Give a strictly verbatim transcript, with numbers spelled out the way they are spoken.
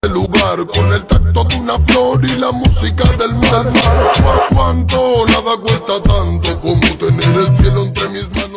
lugar, con el tacto de una flor y la música del mar. ¿Cuánto? Nada cuesta tanto como tener el cielo entre mis manos.